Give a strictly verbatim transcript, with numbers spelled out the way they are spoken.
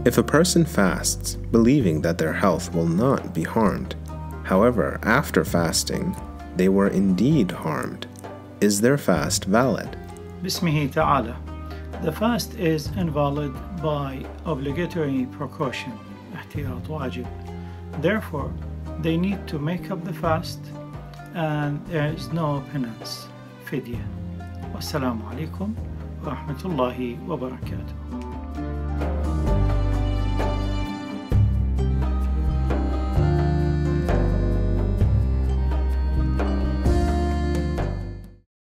If a person fasts, believing that their health will not be harmed, however, after fasting, they were indeed harmed, is their fast valid? Bismihi ta'ala. The fast is invalid by obligatory precaution, احتياط واجب. Therefore, they need to make up the fast and there is no penance, fidya. Wassalamu alaikum wa rahmatullahi wa barakatuh.